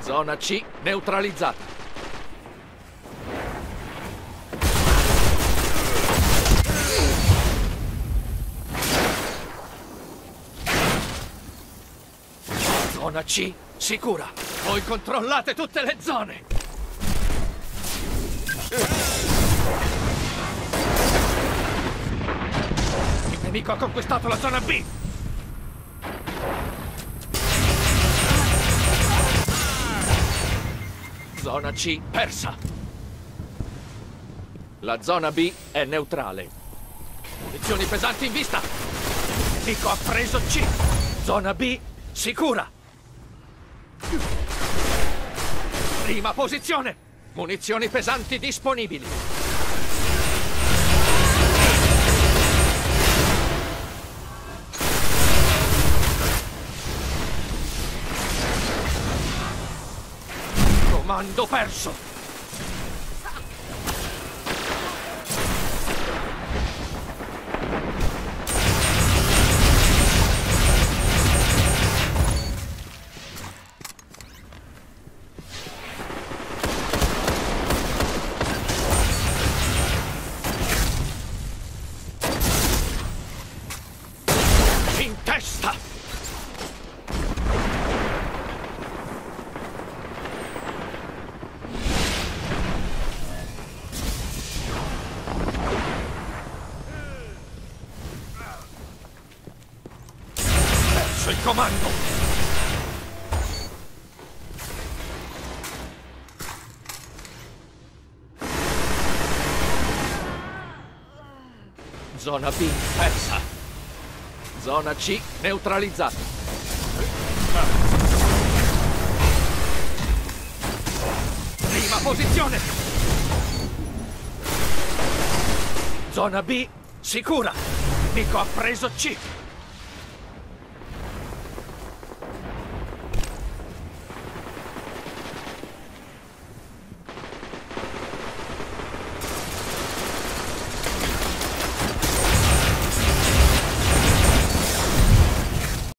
Zona C neutralizzata. Zona C sicura. Voi controllate tutte le zone. Il nemico ha conquistato la zona B. Zona C persa. La zona B è neutrale. Munizioni pesanti in vista. Il nemico ha preso C. Zona B sicura. Prima posizione. Munizioni pesanti disponibili. Comando perso. In testa. Perso il comando. Zona B persa. Zona C neutralizzata. Prima posizione. Zona B sicura. Il nemico ha preso C.